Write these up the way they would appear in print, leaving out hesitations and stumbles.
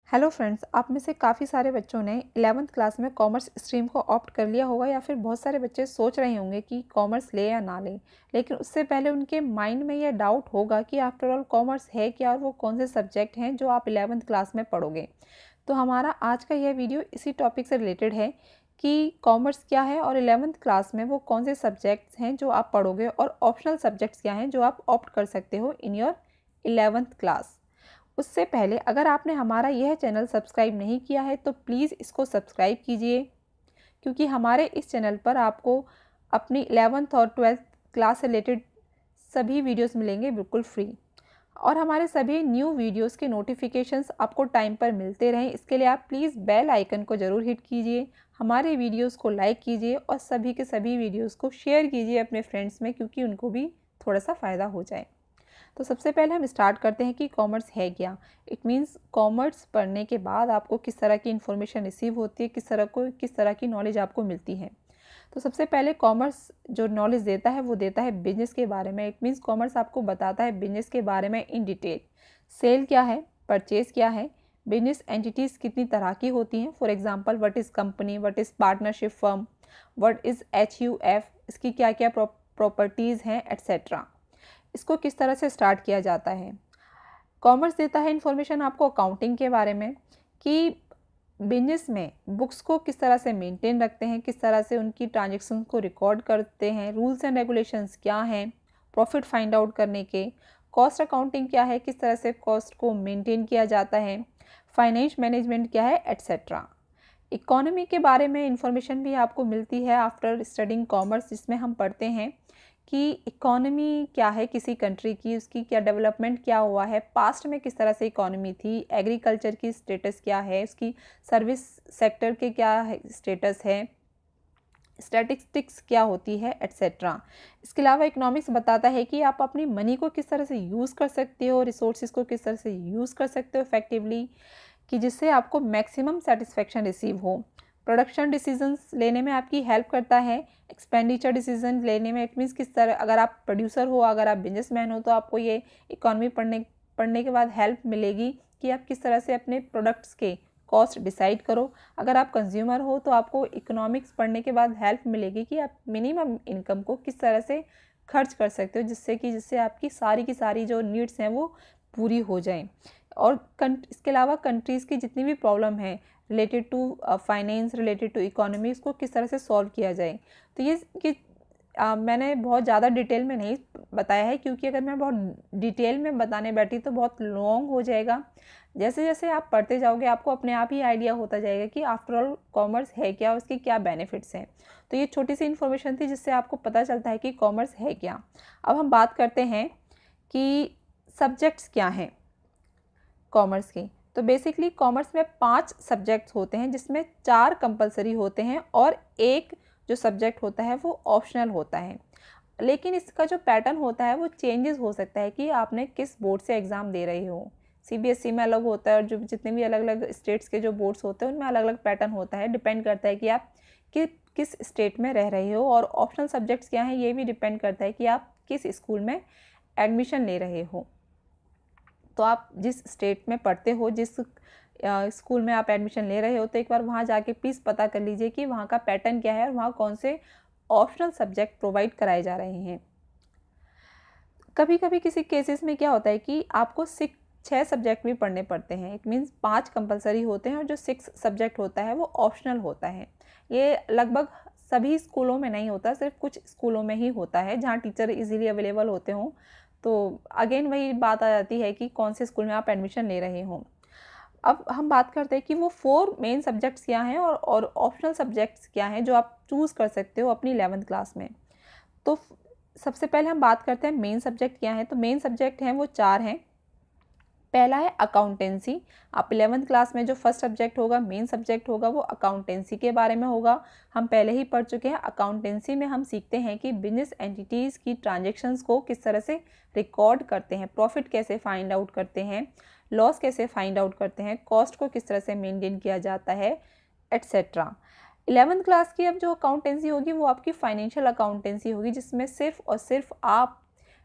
Hello friends, आप में से काफ़ी सारे बच्चों ने 11th क्लास में कॉमर्स स्ट्रीम को ऑप्ट कर लिया होगा या फिर बहुत सारे बच्चे सोच रहे होंगे कि कॉमर्स ले या ना ले। लेकिन उससे पहले उनके माइंड में यह डाउट होगा कि आफ्टर ऑल कॉमर्स है क्या और वो कौन से सब्जेक्ट हैं जो आप 11th क्लास में पढ़ोगे। तो हमारा आज का यह वीडियो इसी टॉपिक से रिलेटेड है कि कॉमर्स क्या है और 11th क्लास में वो कौन से सब्जेक्ट्स हैं जो आप पढ़ोगे और ऑप्शनल सब्जेक्ट्स क्या हैं जो आप ऑप्ट कर सकते हो इन योर 11th क्लास। उससे पहले अगर आपने हमारा यह चैनल सब्सक्राइब नहीं किया है तो प्लीज़ इसको सब्सक्राइब कीजिए, क्योंकि हमारे इस चैनल पर आपको अपनी 11th और 12th क्लास से रिलेटेड सभी वीडियोस मिलेंगे बिल्कुल फ्री। और हमारे सभी न्यू वीडियोस के नोटिफिकेशंस आपको टाइम पर मिलते रहें, इसके लिए आप प्लीज़ बेल आइकन को ज़रूर हिट कीजिए, हमारे वीडियोस को लाइक कीजिए और सभी के सभी वीडियोस को शेयर कीजिए अपने फ्रेंड्स में, क्योंकि उनको भी थोड़ा सा फ़ायदा हो जाए। तो सबसे पहले हम स्टार्ट करते हैं कि कॉमर्स है क्या। इट मीन्स कॉमर्स पढ़ने के बाद आपको किस तरह की इन्फॉर्मेशन रिसीव होती है, किस तरह की नॉलेज आपको मिलती है। तो सबसे पहले कॉमर्स जो नॉलेज देता है वो देता है बिजनेस के बारे में। इट मीन्स कॉमर्स आपको बताता है बिजनेस के बारे में इन डिटेल। सेल क्या है, परचेज क्या है, बिजनेस एंटिटीज़ कितनी तरह की होती हैं। For example what is company, what is partnership firm, what is HUF, इसकी क्या क्या प्रॉपर्टीज़ हैं एट्सेट्रा। इसको किस तरह से स्टार्ट किया जाता है। कॉमर्स देता है इन्फॉर्मेशन आपको अकाउंटिंग के बारे में कि बिजनेस में बुक्स को किस तरह से मेंटेन रखते हैं, किस तरह से उनकी ट्रांजैक्शन को रिकॉर्ड करते हैं, रूल्स एंड रेगुलेशंस क्या हैं प्रॉफिट फाइंड आउट करने के, कॉस्ट अकाउंटिंग क्या है, किस तरह से कॉस्ट को मेंटेन किया जाता है, फाइनेंस मैनेजमेंट क्या है एट्सेट्रा। इकोनॉमी के बारे में इंफॉर्मेशन भी आपको मिलती है आफ्टर स्टडिंग कॉमर्स, जिसमें हम पढ़ते हैं कि इकोनॉमी क्या है किसी कंट्री की, उसकी क्या डेवलपमेंट क्या हुआ है, पास्ट में किस तरह से इकोनॉमी थी, एग्रीकल्चर की स्टेटस क्या है, उसकी सर्विस सेक्टर के क्या स्टेटस है, स्टैटिस्टिक्स क्या होती है एट्सेट्रा। इसके अलावा इकोनॉमिक्स बताता है कि आप अपनी मनी को किस तरह से यूज़ कर सकते हो, रिसोर्सेज को किस तरह से यूज़ कर सकते हो इफेक्टिवली, कि जिससे आपको मैक्सिमम सेटिस्फेक्शन रिसीव हो। प्रोडक्शन डिसीजंस लेने में आपकी हेल्प करता है। एक्सपेंडिचर डिसीजन लेने में, इट मीन्स किस तरह, अगर आप प्रोड्यूसर हो, अगर आप बिजनेसमैन हो, तो आपको ये इकोनॉमी पढ़ने के बाद हेल्प मिलेगी कि आप किस तरह से अपने प्रोडक्ट्स के कॉस्ट डिसाइड करो। अगर आप कंज्यूमर हो तो आपको इकोनॉमिक्स पढ़ने के बाद हेल्प मिलेगी कि आप मिनिमम इनकम को किस तरह से खर्च कर सकते हो, जिससे आपकी सारी की सारी जो नीड्स हैं वो पूरी हो जाएं। और इसके अलावा कंट्रीज़ की जितनी भी प्रॉब्लम है related to finance, related to economy, उसको किस तरह से सॉल्व किया जाए। तो ये कि मैंने बहुत ज़्यादा डिटेल में नहीं बताया है, क्योंकि अगर मैं बहुत डिटेल में बताने बैठी तो बहुत लॉन्ग हो जाएगा। जैसे जैसे आप पढ़ते जाओगे आपको अपने आप ही आइडिया होता जाएगा कि आफ्टर ऑल कॉमर्स है क्या, उसके क्या बेनिफिट्स हैं। तो ये छोटी सी इन्फॉर्मेशन थी जिससे आपको पता चलता है कि कॉमर्स है क्या। अब हम बात करते हैं कि सब्जेक्ट्स क्या हैं कॉमर्स की। तो बेसिकली कॉमर्स में 5 सब्जेक्ट्स होते हैं, जिसमें 4 कंपलसरी होते हैं और एक जो सब्जेक्ट होता है वो ऑप्शनल होता है। लेकिन इसका जो पैटर्न होता है वो चेंजेस हो सकता है कि आपने किस बोर्ड से एग्ज़ाम दे रहे हो। CBSE में अलग होता है और जो जितने भी अलग अलग स्टेट्स के जो बोर्ड्स होते हैं उनमें अलग अलग पैटर्न होता है। डिपेंड करता है कि आप किस स्टेट में रह रहे हो। और ऑप्शनल सब्जेक्ट्स क्या हैं ये भी डिपेंड करता है कि आप किस स्कूल में एडमिशन ले रहे हो। तो आप जिस स्टेट में पढ़ते हो, जिस स्कूल में आप एडमिशन ले रहे हो, तो एक बार वहाँ जाके प्लीज़ पता कर लीजिए कि वहाँ का पैटर्न क्या है और वहाँ कौन से ऑप्शनल सब्जेक्ट प्रोवाइड कराए जा रहे हैं। कभी कभी किसी केसेस में क्या होता है कि आपको 6 सब्जेक्ट भी पढ़ने पड़ते हैं। इट मीन्स 5 कंपलसरी होते हैं और जो 6 सब्जेक्ट होता है वो ऑप्शनल होता है। ये लगभग सभी स्कूलों में नहीं होता, सिर्फ कुछ स्कूलों में ही होता है जहाँ टीचर इजीली अवेलेबल होते हों। तो अगेन वही बात आ जाती है कि कौन से स्कूल में आप एडमिशन ले रहे हों। अब हम बात करते हैं कि वो 4 मेन सब्जेक्ट्स क्या हैं और ऑप्शनल सब्जेक्ट्स क्या हैं जो आप चूज़ कर सकते हो अपनी 11th क्लास में। तो सबसे पहले हम बात करते हैं मेन सब्जेक्ट क्या है। तो मेन सब्जेक्ट हैं वो 4 हैं। पहला है अकाउंटेंसी। आप 11th क्लास में जो फर्स्ट सब्जेक्ट होगा, मेन सब्जेक्ट होगा, वो अकाउंटेंसी के बारे में होगा। हम पहले ही पढ़ चुके हैं। अकाउंटेंसी में हम सीखते हैं कि बिजनेस एंटिटीज़ की ट्रांजैक्शंस को किस तरह से रिकॉर्ड करते हैं, प्रॉफिट कैसे फाइंड आउट करते हैं, लॉस कैसे फाइंड आउट करते हैं, कॉस्ट को किस तरह से मेंटेन किया जाता है एट्सेट्रा। 11th क्लास की अब जो अकाउंटेंसी होगी वो आपकी फाइनेंशियल अकाउंटेंसी होगी, जिसमें सिर्फ और सिर्फ आप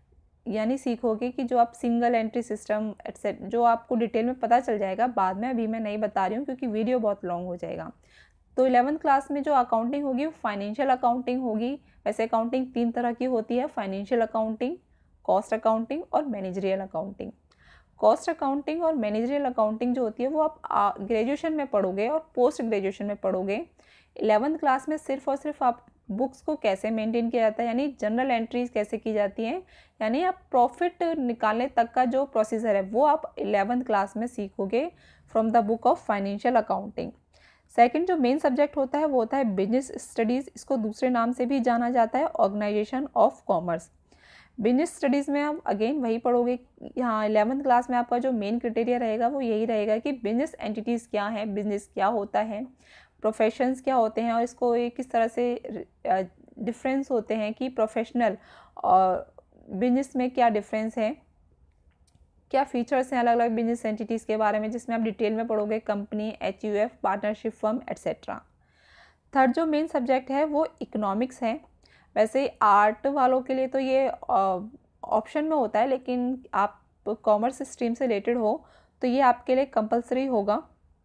यानी सीखोगे कि जो आप सिंगल एंट्री सिस्टम एटसेट जो आपको डिटेल में पता चल जाएगा बाद में, अभी मैं नहीं बता रही हूँ क्योंकि वीडियो बहुत लॉन्ग हो जाएगा। तो 11th क्लास में जो अकाउंटिंग होगी वो फाइनेंशियल अकाउंटिंग होगी। वैसे अकाउंटिंग 3 तरह की होती है, फाइनेंशियल अकाउंटिंग, कॉस्ट अकाउंटिंग और मैनेजरियल अकाउंटिंग। कॉस्ट अकाउंटिंग और मैनेजरियल अकाउंटिंग जो होती है वो आप ग्रेजुएशन में पढ़ोगे और पोस्ट ग्रेजुएशन में पढ़ोगे। 11th क्लास में सिर्फ और सिर्फ आप बुक्स को कैसे मेंटेन किया जाता है, यानी जनरल एंट्रीज कैसे की जाती हैं, यानी आप प्रॉफिट निकालने तक का जो प्रोसीजर है वो आप 11th क्लास में सीखोगे from the book of financial accounting. Second जो मेन सब्जेक्ट होता है वो होता है बिजनेस स्टडीज़। इसको दूसरे नाम से भी जाना जाता है organisation of commerce. Business studies में आप अगेन वही पढ़ोगे। यहाँ 11th क्लास में आपका जो मेन क्राइटेरिया रहेगा वो यही रहेगा कि बिजनेस एंटिटीज़ क्या हैं, बिजनेस क्या होता है, प्रोफेशंस क्या होते हैं और इसको ये किस तरह से डिफरेंस होते हैं कि प्रोफेशनल और बिजनेस में क्या डिफरेंस है, क्या फीचर्स हैं अलग अलग बिजनेस एंटिटीज़ के बारे में, जिसमें आप डिटेल में पढ़ोगे company, HUF, partnership firm etcetera. Third जो मेन सब्जेक्ट है वो इकोनॉमिक्स है। वैसे आर्ट वालों के लिए तो ये ऑप्शन में होता है, लेकिन आप कॉमर्स स्ट्रीम से रिलेटेड हो तो ये आपके लिए कंपलसरी होगा।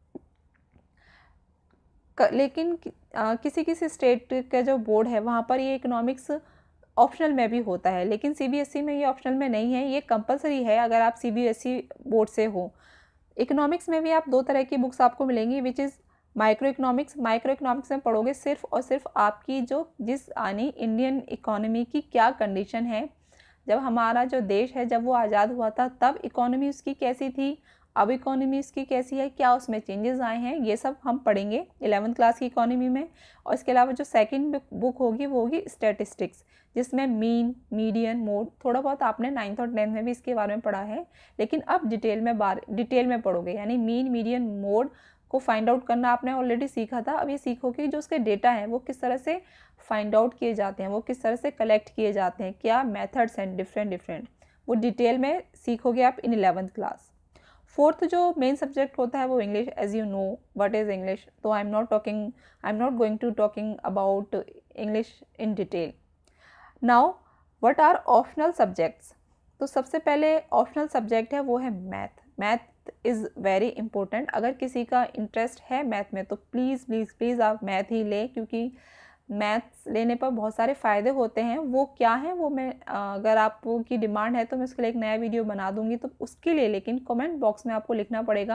लेकिन किसी किसी स्टेट का जो बोर्ड है वहाँ पर ये इकोनॉमिक्स ऑप्शनल में भी होता है, लेकिन CBSE में ये ऑप्शनल में नहीं है, ये कंपलसरी है अगर आप CBSE बोर्ड से हो। इकोनॉमिक्स में भी आप 2 तरह की बुक्स आपको मिलेंगी, which is micro economics. Micro economics में पढ़ोगे सिर्फ और सिर्फ आपकी जो जिस यानी इंडियन इकोनॉमी की क्या कंडीशन है, जब हमारा जो देश है जब वो आज़ाद हुआ था तब इकोनॉमी उसकी कैसी थी, अब इकोनॉमी इसकी कैसी है, क्या उसमें चेंजेस आए हैं, ये सब हम पढ़ेंगे 11th क्लास की इकोनॉमी में। और इसके अलावा जो सेकंड बुक होगी वो होगी स्टैटिस्टिक्स, जिसमें मीन, मीडियन, मोड, थोड़ा बहुत आपने 9th और 10th में भी इसके बारे में पढ़ा है, लेकिन अब डिटेल में पढ़ोगे। यानी मीन, मीडियन, मोड को फाइंड आउट करना आपने ऑलरेडी सीखा था, अब ये सीखोगे जो उसके डेटा हैं वो किस तरह से फाइंड आउट किए जाते हैं, वो किस तरह से कलेक्ट किए जाते हैं, क्या मेथड्स हैं डिफरेंट, वो डिटेल में सीखोगे आप इन 11th क्लास। फोर्थ जो मेन सब्जेक्ट होता है वो English. As you know what is English, तो I am not going to talking about English in detail. Now what are optional subjects. तो सबसे पहले ऑप्शनल सब्जेक्ट है वो है math. Math is very important. अगर किसी का इंटरेस्ट है मैथ में तो प्लीज़ प्लीज़ प्लीज़ आप मैथ ही लें, क्योंकि मैथ्स लेने पर बहुत सारे फ़ायदे होते हैं। वो क्या है वो मैं अगर आपकी डिमांड है तो मैं उसके लिए एक नया वीडियो बना दूंगी, तो उसके लिए लेकिन कमेंट बॉक्स में आपको लिखना पड़ेगा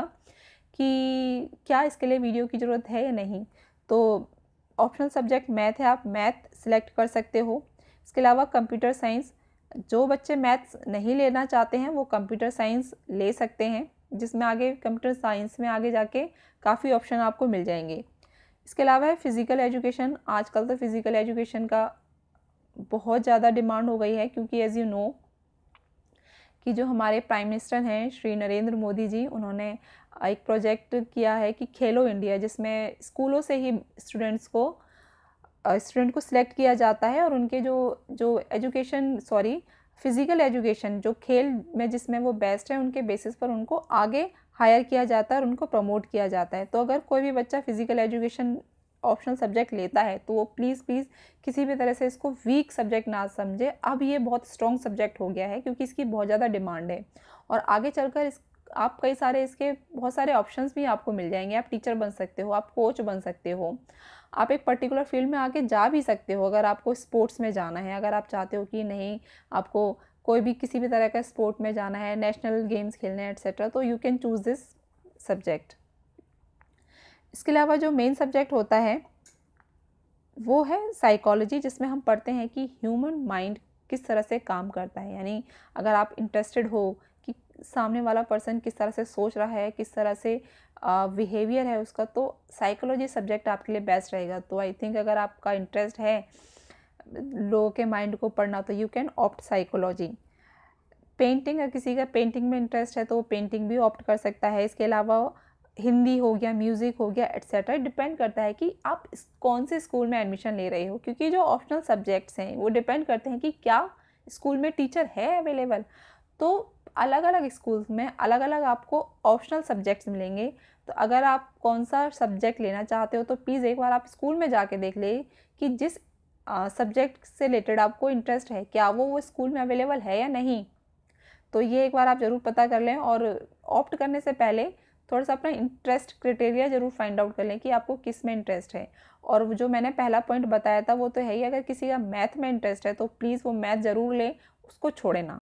कि क्या इसके लिए वीडियो की ज़रूरत है या नहीं। तो ऑप्शनल सब्जेक्ट मैथ है, आप मैथ सिलेक्ट कर सकते हो। इसके अलावा कंप्यूटर साइंस, जो बच्चे मैथ्स नहीं लेना चाहते हैं वो कंप्यूटर साइंस ले सकते हैं, जिसमें आगे कंप्यूटर साइंस में आगे जाके काफ़ी ऑप्शन आपको मिल जाएंगे। इसके अलावा है फिज़िकल एजुकेशन। आजकल तो फिज़िकल एजुकेशन का बहुत ज़्यादा डिमांड हो गई है, क्योंकि एज़ यू नो कि जो हमारे प्राइम मिनिस्टर हैं श्री नरेंद्र मोदी जी, उन्होंने एक प्रोजेक्ट किया है कि खेलो इंडिया, जिसमें स्कूलों से ही स्टूडेंट को सिलेक्ट किया जाता है और उनके जो फिज़िकल एजुकेशन जो खेल में जिसमें वो बेस्ट है उनके बेसिस पर उनको आगे हायर किया जाता है और उनको प्रमोट किया जाता है। तो अगर कोई भी बच्चा फिज़िकल एजुकेशन ऑप्शनल सब्जेक्ट लेता है तो वो प्लीज़ किसी भी तरह से इसको वीक सब्जेक्ट ना समझे। अब ये बहुत स्ट्रॉन्ग सब्जेक्ट हो गया है क्योंकि इसकी बहुत ज़्यादा डिमांड है और आगे चलकर आप कई सारे इसके बहुत सारे ऑप्शंस भी आपको मिल जाएंगे। आप टीचर बन सकते हो, आप कोच बन सकते हो, आप एक पर्टिकुलर फील्ड में आगे जा भी सकते हो। अगर आपको स्पोर्ट्स में जाना है, अगर आप चाहते हो कि नहीं आपको कोई भी किसी भी तरह का स्पोर्ट में जाना है, नेशनल गेम्स खेलने हैं एट्सेट्रा, तो you can choose this subject. इसके अलावा जो मेन सब्जेक्ट होता है वो है साइकोलॉजी, जिसमें हम पढ़ते हैं कि ह्यूमन माइंड किस तरह से काम करता है। यानी अगर आप इंटरेस्टेड हो कि सामने वाला पर्सन किस तरह से सोच रहा है, किस तरह से बिहेवियर है उसका, तो साइकोलॉजी सब्जेक्ट आपके लिए बेस्ट रहेगा। तो आई थिंक अगर आपका इंटरेस्ट है लोगों के माइंड को पढ़ना तो you can opt psychology. Painting, अगर किसी का पेंटिंग में इंटरेस्ट है तो वो पेंटिंग भी ऑप्ट कर सकता है। इसके अलावा हिंदी हो गया, म्यूज़िक हो गया एट्सेट्रा, डिपेंड करता है कि आप कौन से स्कूल में एडमिशन ले रहे हो, क्योंकि जो ऑप्शनल सब्जेक्ट्स हैं वो डिपेंड करते हैं कि क्या स्कूल में टीचर है अवेलेबल। तो अलग अलग स्कूल्स में अलग अलग आपको ऑप्शनल सब्जेक्ट्स मिलेंगे। तो अगर आप कौन सा सब्जेक्ट लेना चाहते हो तो प्लीज़ एक बार आप स्कूल में जाके देख ले कि जिस सब्जेक्ट से रिलेटेड आपको इंटरेस्ट है क्या वो स्कूल में अवेलेबल है या नहीं। तो ये एक बार आप ज़रूर पता कर लें, और ऑप्ट करने से पहले थोड़ा सा अपना इंटरेस्ट क्राइटेरिया ज़रूर फाइंड आउट कर लें कि आपको किस में इंटरेस्ट है। और जो मैंने पहला पॉइंट बताया था वो तो है ही, अगर किसी का मैथ में इंटरेस्ट है तो प्लीज़ वो मैथ ज़रूर लें, उसको छोड़े ना।